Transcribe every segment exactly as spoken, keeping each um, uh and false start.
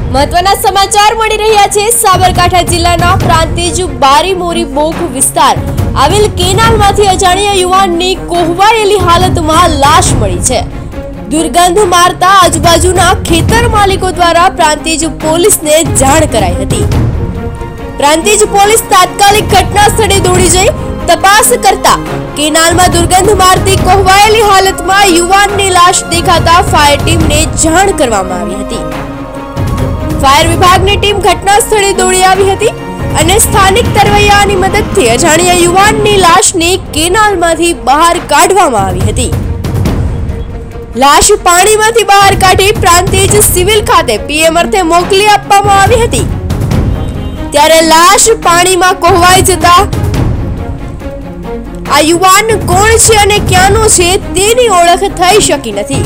મહત્વના સમાચાર મળી રહ્યા છે। સાબરકાંઠા જિલ્લાના પ્રાંતિજ બારીમોરી બોખ વિસ્તાર આવેલ કેનાલમાંથી અજાણ્યા યુવાનની કોહવાયેલી હાલતમાં લાશ મળી છે। દુર્ગંધ મારતા આજુબાજુના ખેતર માલિકો દ્વારા પ્રાંતિજ પોલીસને જાણ કરાઈ હતી। પ્રાંતિજ પોલીસ તાત્કાલિક ઘટના સ્થળે દોડી જઈ તપાસ કરતા કેનાલમાં દુર્ગંધ મારતી કોહવાયેલી હાલતમાં યુવાનની લાશ દેખાતા ફાયર ટીમને જાણ કરવામાં આવી હતી। ફાયર વિભાગની ટીમ ઘટના સ્થળે દોડી આવી હતી અને સ્થાનિક તરવૈયાની મદદથી અજાણ્યા યુવાનની લાશને કેનાલમાંથી બહાર કાઢવામાં આવી હતી। લાશ પાણીમાંથી બહાર કાઢી પ્રાંતિજ સિવિલ ખાતે પીએમ અર્થે મોકલી આપવામાં આવી હતી। ત્યારે લાશ પાણીમાં કોહવાઈ જતા આ યુવાન કોણ છે અને ક્યાંનો છે તેની ઓળખ થઈ શકી નથી।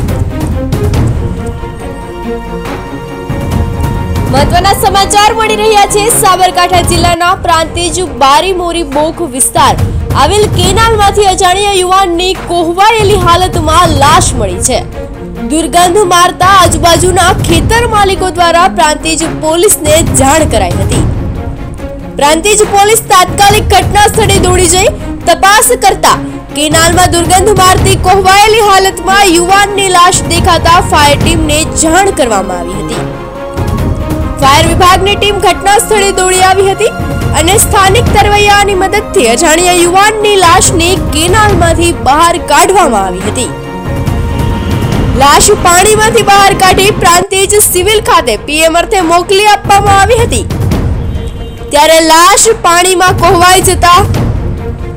મહત્વના સમાચાર મળી રહ્યા છે। સાબરકાંઠા જિલ્લાના પ્રાંતિજ બારીમોરી બોખ વિસ્તાર આવેલ કેનાલમાંથી અજાણ્યા યુવાનની કોહવાયેલી હાલતમાં લાશ મળી છે। દુર્ગંધ મારતા આજુબાજુના ખેતર માલિકો દ્વારા પ્રાંતિજ પોલીસને જાણ કરાઈ હતી। પ્રાંતિજ પોલીસ તાત્કાલિક ઘટના સ્થળે દોડી જઈ તપાસ કરતા કેનાલમાં દુર્ગંધ મારતી કોહવાયેલી હાલતમાં યુવાનની લાશ દેખાતા ફાયર ટીમને જાણ કરવામાં આવી હતી। ફાયર વિભાગની ટીમ ઘટના સ્થળે દોડી આવી હતી અને સ્થાનિક તરવૈયાની મદદથી અજાણ્યા યુવાનની લાશને કેનાલમાંથી બહાર કાઢવામાં આવી હતી। લાશ પાણીમાંથી બહાર કાઢી પ્રાંતિજ સિવિલ ખાતે પીએમ અર્થે મોકલી આપવામાં આવી હતી। ત્યારે લાશ પાણીમાં કોહવાઈ જતા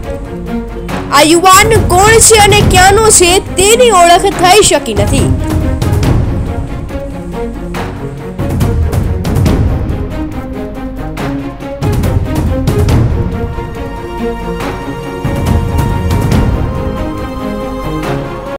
આ યુવાન કોણ છે અને ક્યાંનો છે તેની ઓળખ થઈ શકી નથી।